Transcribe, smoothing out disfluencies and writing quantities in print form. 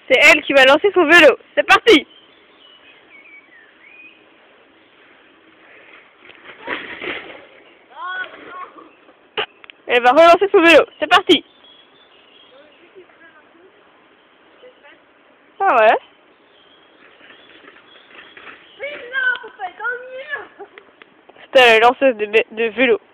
C'est elle qui va lancer son vélo. C'est parti! Elle va relancer son vélo. C'est parti! Ah ouais? Mais non, faut pas être dans le mur. C'était la lanceuse de vélo.